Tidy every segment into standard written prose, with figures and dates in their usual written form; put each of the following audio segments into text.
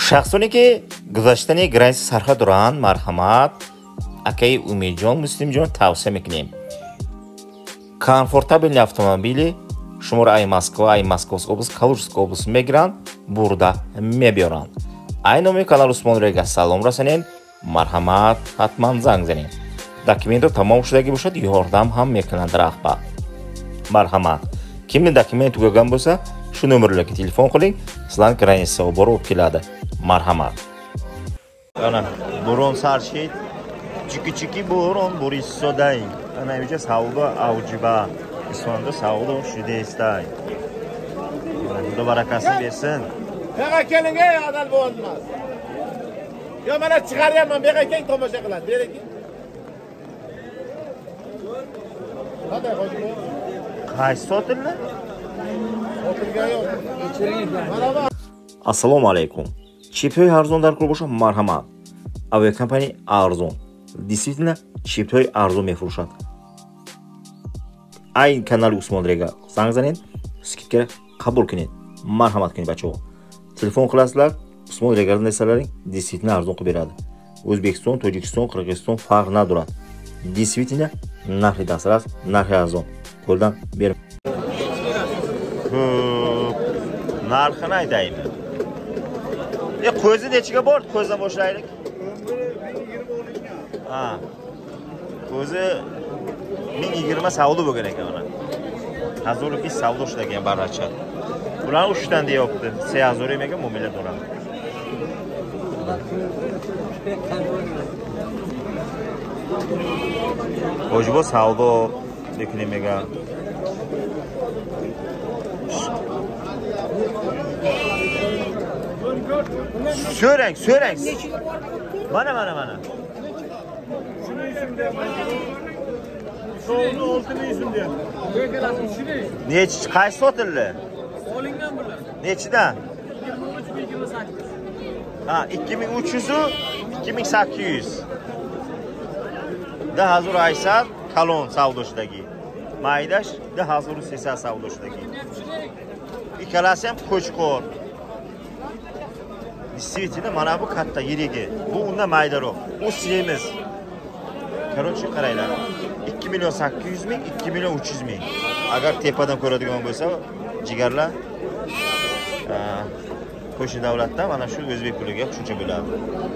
шахсоне ки гузаштани граниси сарҳад доранд, марҳамат, акаи Умидҷон, Муслимҷон тавсия мекунем. Комфортабелни автомобили шуморо ай Москва, ай Московская область, Калужская область мегиранд, бурда мебиёранд. Ай номи канал Усмон Рега салом расонед, марҳамат, ҳатман занг занед. Документро тамом шудагӣ бошад, ёрдам ҳам мекунанд раҳбар. Марҳамат. Кимни документ тугаган bo'lsa, shu nomerlarga telefon qiling, sizlarni granitsaga borib olib keladi. Marhamat. Ana bo'ron sarshid, chiki bo'ron Borissoday. Ana uyga savdo avjiba. Isonda savdo shudestay. Xudo barakasini bersin. Buyoqqa keling, ey adal bo'lmas. Yo mana chiqaryapman, buyoqqa keling tomosha qiladi. Bering. Qanday hoji? Qaysi sotildi? Merhaba. Assalomu alaykum. Chiptoy arzon dar kurbosh marhamat. Aviakompaniya arzon. Действительно, chiptoy arzon mefurushat. Ay kanal Usmon Rega zang zaned, skidga qabul qiling. Marhamat qiling bacho. Telefon qilasizlar, Usmon Reganing narsalari действительно arzon qilib beradi. O'zbekiston, Tojikiston, Qirg'iziston farq naduradi. Действительно, narxi dasras, narxi arzon. Qo'ldan ber. Narxini aytaymi? Qo'zi nechiga bor? Qo'zdan boshlaylik. 1020 olingan. Ha. Qo'zi 1020 savdo bo'lgan ekan mana. Hazorki savdo ishlagan baracha. Bular 3 dan deyapti. 3000 emaga muomala bo'ladi. Hojbo savdo dekunemaga. So'rang. Mana. Shuni isimda. So'ni 6000 isimda. Nechi qaysi sotildi? Olingan bular. Nechidan? 2328. Ha, 2300 u 2800. Da hazır aysar kalon savdoshidagi. Maydash da hazır sesa savdoshidagi. İkkalasi ham qo'chqor. Действительно, mana bu katta yirigi. Bu undan maydaroq. U semiz. Короче, qaranglar. 2 million 800 ming, 2 million 300 ming. Agar tepadan ko'radigan bo'lsa, jigarlar qo'shni davlatdan mana shu o'zbek puliga shuncha bo'ladi.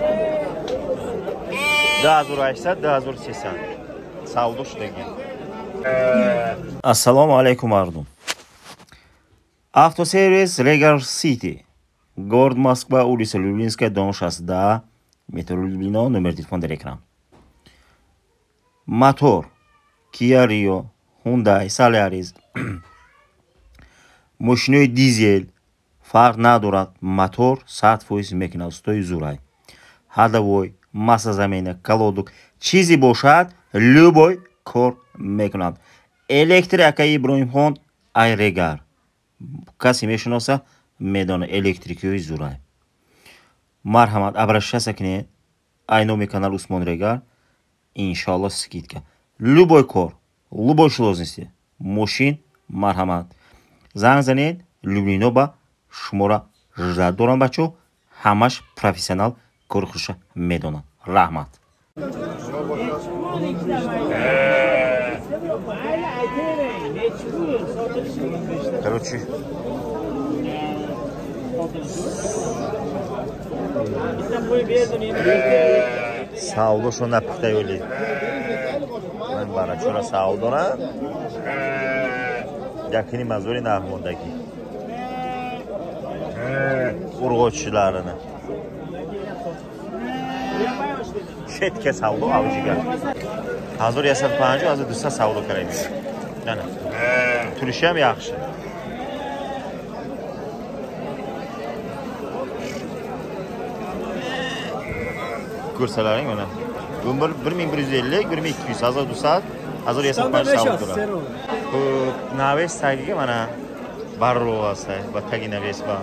Dazur aysa, dazur sesa. Savdo shudagi. Assalomu alaykum mardum. Автосервис Regal City. Город Москва, улица Люблинская, дом 6, метро Люблино, номер телефона در экран. Мотор Kia Rio, Hyundai Solaris. Машиной дизель. Farq надорад. Мотор 100% мекина, стоит зурай. Ходовой, масса замены, колодок. Чизи бошад, любой кор мекунад. Электрика и бронехон ай Regal. Каси мешиноса медон электрикиёи зурай. Марҳамат, обращайся к ней. Ай номи канал Усмон Regal. Иншаллах скидка. Любой кор, любой сложности. Мошин, марҳамат. Занг занед, Люблино ба шумора жад дорам бачо. Ҳамаш профессионал корхуша медонад. Раҳмат. Короче, savdo shunda puxta yo'li. Men barachora savdona. Yakini mazuri narxmondagi. Urg'ochilarini. Chetga savdo avjiga. Hozir yasab 50, hozir 200 savdo kerak. Mana. Turishi ham yaxshi. Ko'rsalaring mana. 1150, 1200, hozir 200, hozir yasab 50 savdo qiladi. Bu naves tagiga mana barro'asi, va tagi naves bor.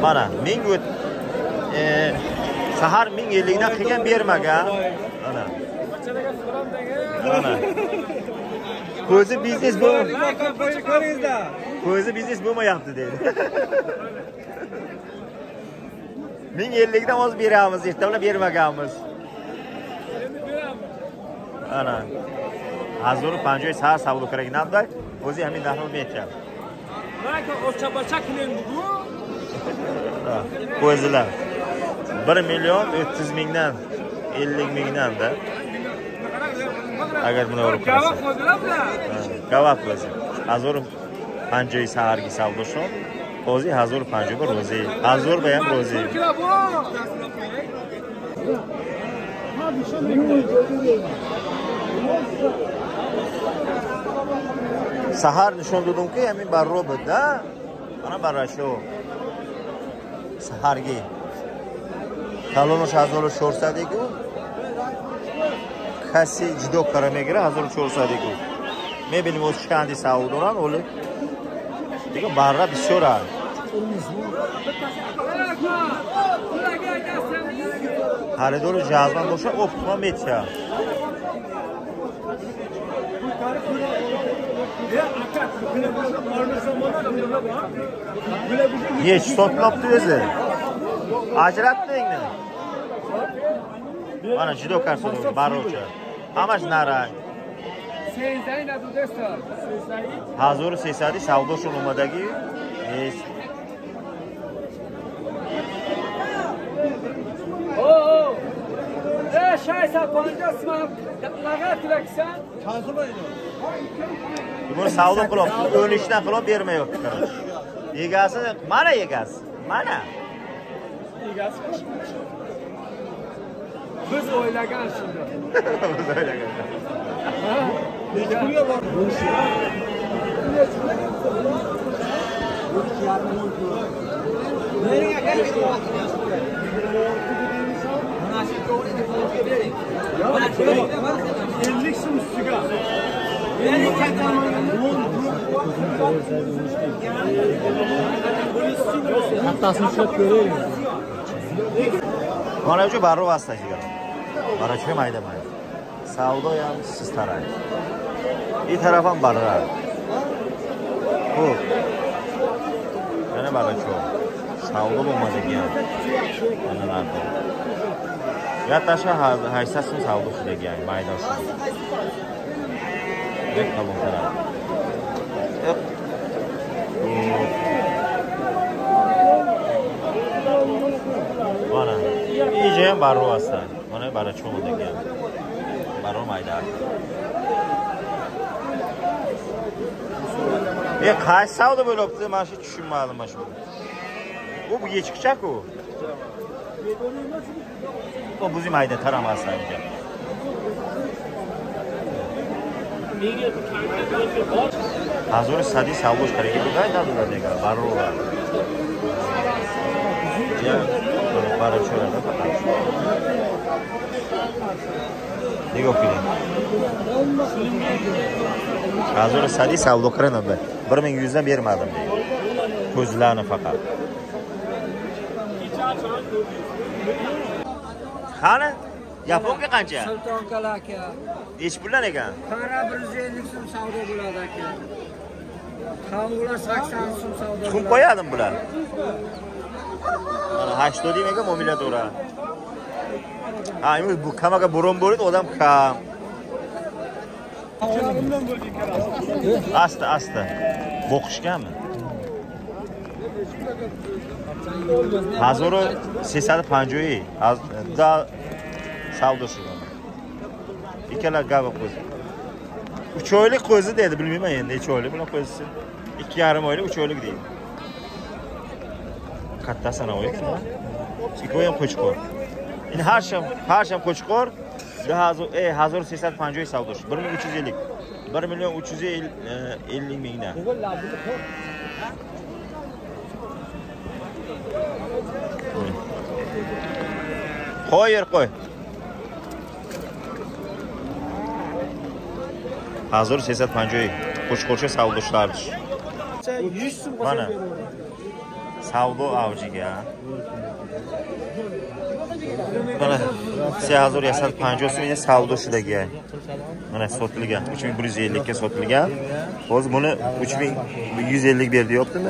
Mana 1000 o't sahar 1050 dan qilgan bermagan. Mana. Mana. Ko'zi biznes bu. Ko'zi biznes bo'lmayapti dedi. 1050 dan oz beramiz, ertaga bermaganmiz. Ana. 1050 sahar savdo qilganimda o'zi ham narxni aytyapti. Mana o'cha-bacha qiling bu. Ko'zilar 1 million 300 mingdan 50 mingdan-da. Agar buni olib qarasa. Gavaq qo'ydilar bular. Gavaq bo'lsa. 1050 sahargi savdo shu. O'zi 1050 bir ro'zi. 1000 ham ro'zi. Sahar nishon dudimki, yamin barro bida. Mana barasho. Sahargi. Talonu shazolu sho'rsadiku. Kasi jido qaramagira hazır sho'rsadiku. Men bilim o'z chiqandi savdoran o'li. Degan barra bisora. Xaridor jazman bo'lsa, optimum metcha. Yeç sotlaptı o'zi. Ajratdingmi? Mana judo karsodo barocha. Hamash narang. 16 na dudesta. 1300 savdo sho'numadagi es. Oo. Shaysa 50 so'm lag'at tilaksan. Tanqimaydi. Buni savdo qilib, o'lishdan qilib bermayapti. Egasi, mana egasi. Mana. Egasi. Biz o'ylagan shunda. Biz o'ylagan. Nega bor? Hattasini ushlab ko'raylik. Mana shu barro vastasiga. Baracha mayda mayda. Savdo ham siz taraf. Bir taraf ham barra. Bu. Mana baracha. Savdo bo'lmagan. Mana narxi. Yatasha haysasin savdo qilingan mayda shu. Bek qalon taraf. Mana. İyice barro hasta. Mana baracha bo'lgan. Barro mayda. Qaysi savdo bo'libdi? Mana shu tushunmadim mana shu. Bu chiqchak-ku. Bu bizni mayda taramasdan ekan. Hazır sadi savdo qilgan bo'lgan degan barrolar. Ya, barachalarda faqat. Nega o'qiydi? Hazır sadi savdo qilgan ben. 1100 dan bermadim. Ko'zlarni faqat. Qani? Yaponga qancha? Sultonkalar aka. Nech pullar ekan? Qara 150 so'm savdo bo'ladi aka. Qavunlar 80 so'm savdo. Tuxum qo'yadim bular. Mana 80 demaga muomala to'ra. Ha, bu kamaga burun bo'ldi, odam kam. Asta. Boqishganmi? Hazır 350 da savdosi. İkala gava qo'zi. 3 oylik qo'zi dedi, bilmayman endi necha oylik buni qo'zisi. 2,5 oylik, 3 oylik deydi. Katta sanoy ekan. Ikkovi ham qo'chqor. Endi har sham qo'chqor. Hazır 350 savdosi. 1350. 1 million 350 mingdan. Qo'y. Hazır 350 qo'chqorcha savdochilardir. 100 so'm Mana savdo avjiga. Mana 3750 so'mga savdo shularga. Mana sotilgan 3150 ga sotilgan. Hozir buni 3150 berdi yo'qdimi?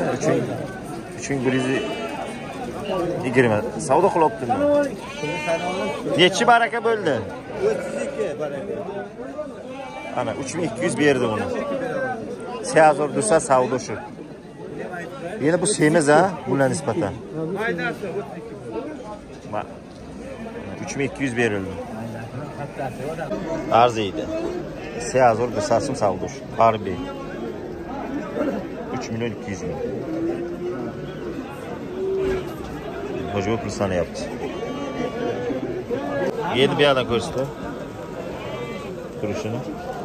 3120 savdo qilyaptimi? Nechi baraka bo'ldi? 32 baraka. Ana 3200 berdi buni. 3200 savdo shu. Yana bu semiz ha, bundan nisbatan. Maydasi 3200 berildi. Arziydi. 3200 so'm savdo shu. Harbiy. 3 milyon 200 ming. Hoca pul sanayapti. Yedi bir yerdan ko'rsatdi. Turishini.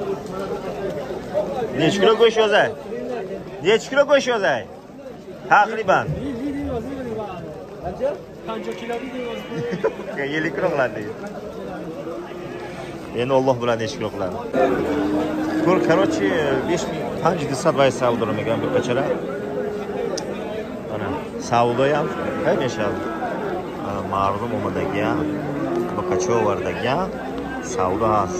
Necha kilo go'sht yozay? Necha kilo go'sht yozay? Taqriban. Qancha kilo deyapsiz? 50 kilo qiladi. Endi Alloh bilan necha kilo qiladi. Ko'r, короче, 5500 vay savdolamagan bir qachara. Ana, savdo ham qancha? Ma'lum olmadagi bu qachovardagi savdo has.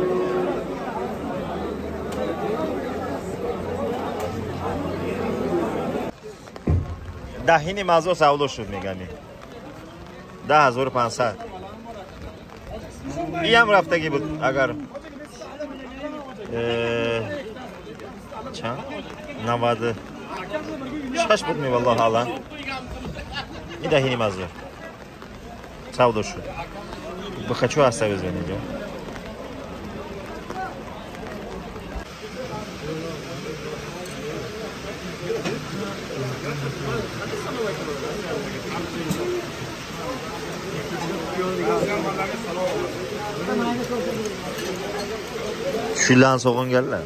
Dahini mazo savdo shud megani. 10500. Iyam raftagi bu agar çan navadı şaş butmuyor vallahi alan. Bir dahini mazo. Savdo şu. Bu kaçı hasta özleniyor. Şullan soğun geldiler.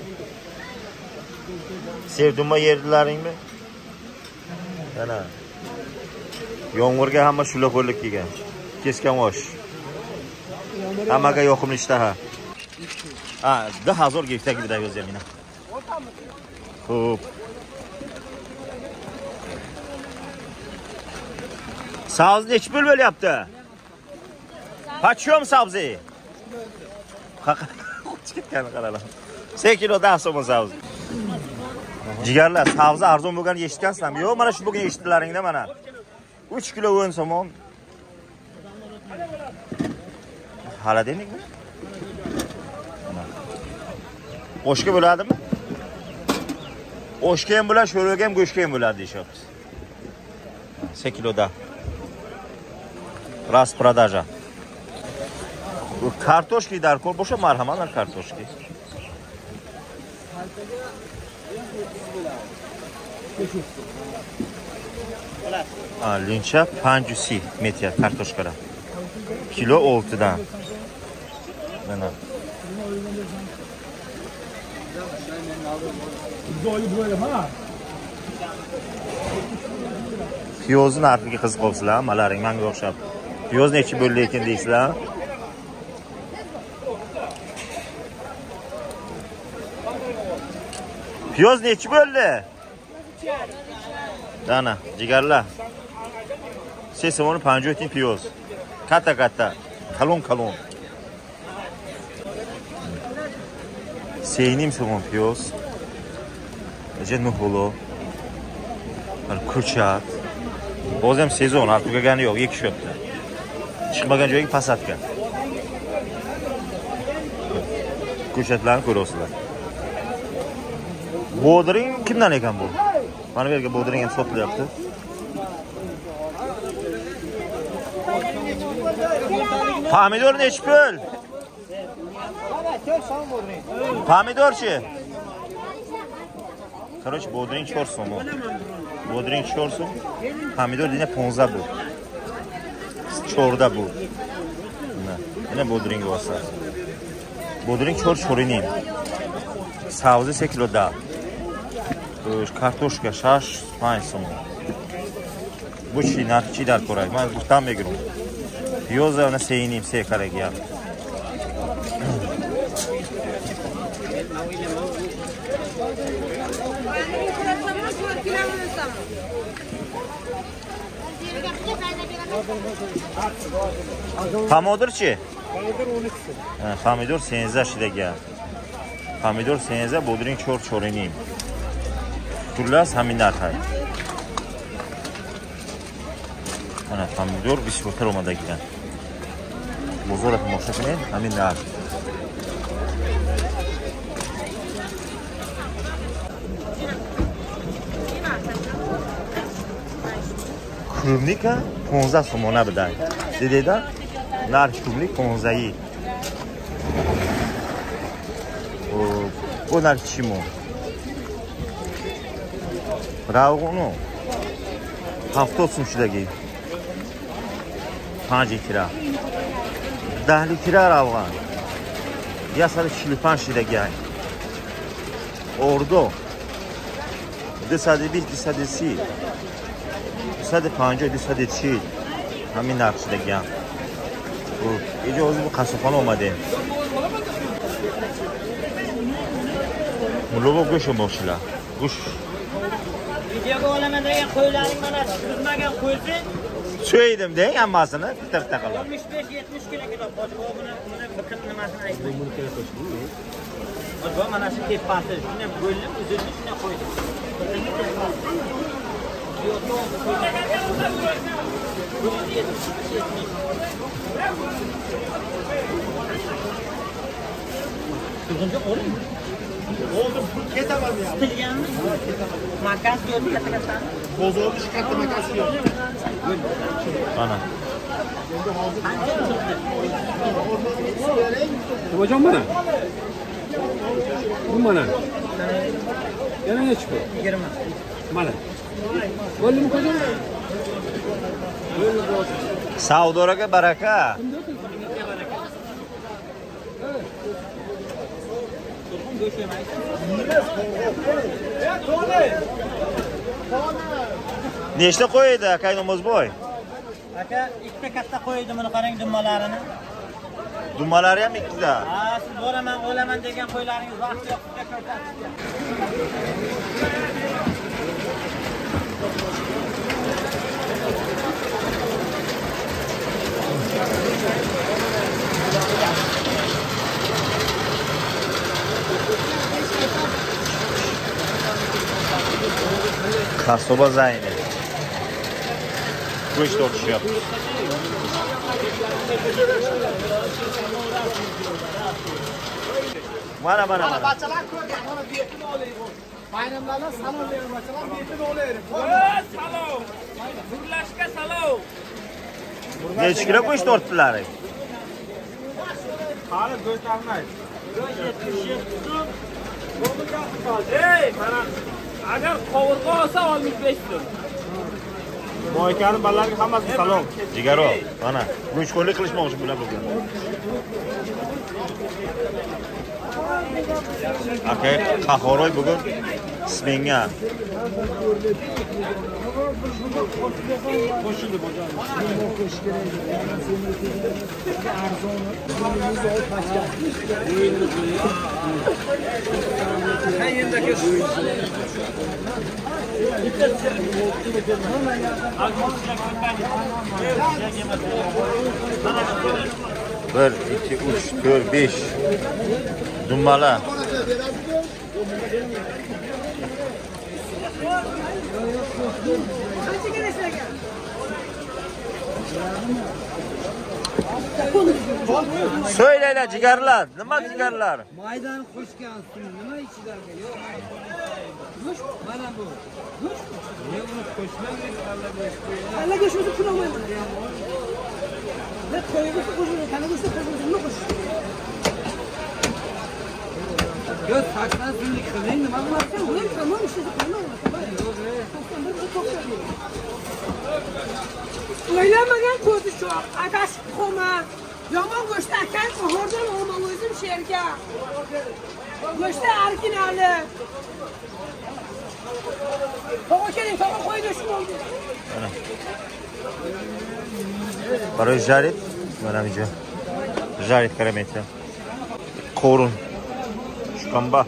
Sevduma yerdilaring mi? Ana. Yomg'irga hamma shula qo'llik kelgan. Keskan osh. Hammaga yoqimli ishtaha. Ha, 1000 gektar gibi dayız yemine. Xo'p. Savz nechi pul bo'lyapti? Qachon savzi? Ketgan qaralar. 8 kilo 10 so'm savz. Jigarlar, savzi arzon bo'lganini eshitgansizlarmi? Yo'q, mana shu bugun eshitdilaringda mana. 3 kilo 10 so'm. Hala demikmi? Oshga bo'ladimi? Oshga ham bo'ladi, sho'rvaga ham, go'shtga ham bo'ladi deyapti. 8 kiloda. Распродажа. Kartoshki darkor bo'sha marhamatlar kartoshki. Lincha 500 metr kartoshkalar. Kilo 6 dan. Mana. Piyozni narxiga qiziq qolsizlar, malaring menga o'xshab. Piyoz nechi bo'ldi ekan deysizlar? Piyoz nechi bo'ldi? Dana, jigarlar. Sesavoni 50 tin piyoz. Katta, kalon. Seynim soğan piyoz. Cennuh bulu. Kurçat. Bozem sezon artık gani yok, iki şöpte. Çıkmagan joyga pasatka. Kurçatlarni ko'rasizlar. Bodring kimdan ekan bu? Mana bu yerga bodring ham sotilyapti. Pomidor nechi pul? Pomidorchi? Короче, bodring 4 so'm. Bodring 4 so'm. Pomidor dina 15 bu. 4 bu. Mana bodring bo'lsa. Bodring 4 sho'rining. Savzi 8 kiloda. Kartoshka 5 so'm. Bu chi narxi dar ko'ray. Men bu tam megirim. Piyoza ona seynim sekaraga. Pomidor-chi? Pomidor 12 so'm. Ha, pomidor 13 shidaga. Pomidor 13, bodring 4-4,5. Xullas hamma narx. Mana pomidor 20 ro'madagidan. Bozor tomosha qiling, hamma narx. Klubnika 15 so'mona bidan. Dedida narx klubnik 15. Bu narx chimo. Ravg'unu 70 so'm shidagi. 5 kilo. 10 kilo ravg'an. Yasal 45 shidagi. Ordo 220 230 250 240 همین نقش دیگه. اجازه bu qassobxona اومده. Mulobo go'sht olmoqchilar. Go'sht. Videoga olaman degan qo'ylaring mana tutilmagan qo'ysin. So'ydim deng hammasini bitta qilib. 65-70 kilo qo'shib buni bir nimasini aytdim. Buni kerak qo'shdim. Bu mana shu tepasi, shuni bo'lim uzunni shuni qo'ydim. Oldu, ketamam ya. Sıkılganmi? Makas yo'q, katta. Bozorda shu katta makas yo'q. Ana. Hocam bana. Bu bana. Yana ne çıkıyor? 20. Mana. Böyle mi hocam? Savdoga baraka. Nechta qo'ydi aka Namozboy? Aka, ikkita katta qo'ydi, buni qarang dummalarini. Dummalari ham ikkita. Ha, siz boraman, o'laman degan qo'ylaringiz vaqti yo'q, sizga ko'rsatishga. Qassoba Zayni. Go'sht tortishyapti. Mana. Bachalar ko'rgan, mana bepul olaylik. Bayramlarda salom berib bachalar bepul olaylik. Salom. Burlashga salom. Necha kilo go'sht tortdilar? Hali go'sht almaydi. Ey, mana agar qovurg'a olsa 65 so'm. Moykani balalarga hammasi salom. Jigaro, mana go'shtxo'rlik qilishmoqchi bular bugun. Aka, Qahoroy bugun ismenga. Qo'shildi hocam. Bir, iki, üç, dört, beş. Dumbala. Söyle cigarlar. Nima cigarlar? Maydan qo'shgan suv nima ichidan geliyor? Go'sht mana bu. Go'sht. Ne bunu qo'shmaymiz, alla go'shtni pul olmayman. Ne to'yga qo'shiladi, kana go'shtni qo'shiladi, nima qo'sh? Göz saklan sulik qiling, nima qilyapsan? Bular tamam ishni qilmayman. O'ylamagan ko'zi shu, adash qoma. Yomon go'sht akan, qo'rdan olmam o'zim sherga. Go'sht originali. To'g'ri keling, to'g'ri qo'ydi shu bo'ldi. Mana. Baroj jarit. Mana bu jarit qaramaydi. Qo'run. Shukamba.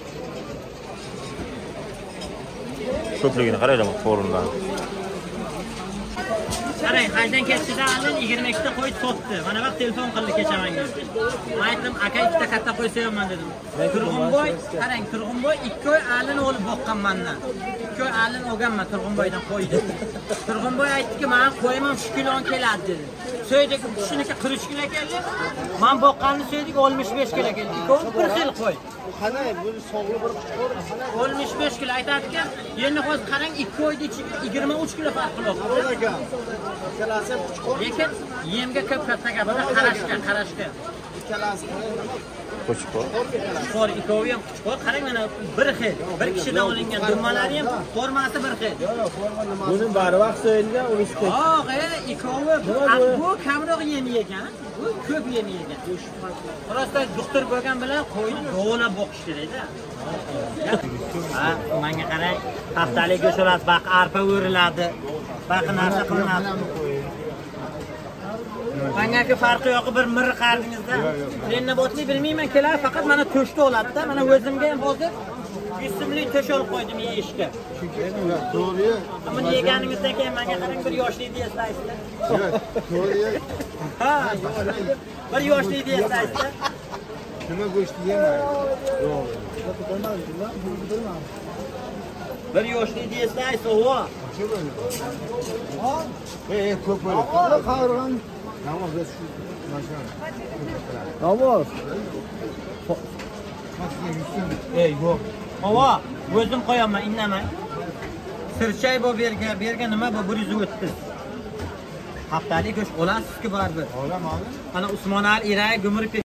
Ko'pligini qarayman qo'rinlar. qarang, hajdan ketdi-da, 22 ta qo'y sotdi. Mana vaqt telefon qildi kecha menga. Men aytdim, aka ikkita katta qo'y so'yaman dedim. Turg'unboy, qarang, Turg'unboy 2 oy alini olib boqqan mendan. 2 oy alini olganman Turg'unboydan qo'ydi. Turg'unboy aytdiki, "Men qo'yimam 3 kilo keladi" dedi. So'ydik, shuniki 40 kilo keldi. Men boqqanni so'ydik 65 kilo keldi. Ikkovi bir xil qo'y. Qanday bu sog'li bir quchqor. 65 kilo aytadiki, endi hozir qarang 2 oyda ichiga 23 kilo farq qilyapti. Ekan. Ikkalasi quchqor. Lekin yemga ko'p katta gapida qarashga. Ikkalasi Qo'chqor. Qor ikkovi ham quchqor. Qarang mana bir xil. Bir kishidan olingan dummalari ham formasi bir xil. Buni bari vaqt so'yilgan, unisi ko'p. Yo'q, ikkovi bu kamroq yem yegan, bu ko'p yem yegan. Prosta doktor bo'lgan bilan qo'yni do'lab boqish kerak-da. Ha, menga qarang, haftalik go'sht olasiz, baq arpa o'riladi. Baq narsa qilinadi. Mangaki farqi yo'q, bir mir qardingizda. Lennabotni bilmayman, kelar faqat mana to'shda oladi-da. Mana o'zimga ham hozir 100 so'mlik to'sh olib qo'ydim yeyishga. To'g'ri. Buni yeganingizdan keyin menga qarang, bir yoshlikni eslaysizlar. To'g'ri. Ha, bir yoshlikni eslaysizlar. Nima go'shtni yemaydi. Yo'q. Bir yoshlikni eslaysiz, o'g'o. Ko'p bo'ladi. Qavurgan. Namoz shu mashina. Namoz. Yo'q. O'g'o, o'zim qo'yaman, indamang. Sirchay bu bergan nima bu 130. Haftalik go'sht olasiz-ku baribir. Olaman. Ana Usmonali Iray Gumurov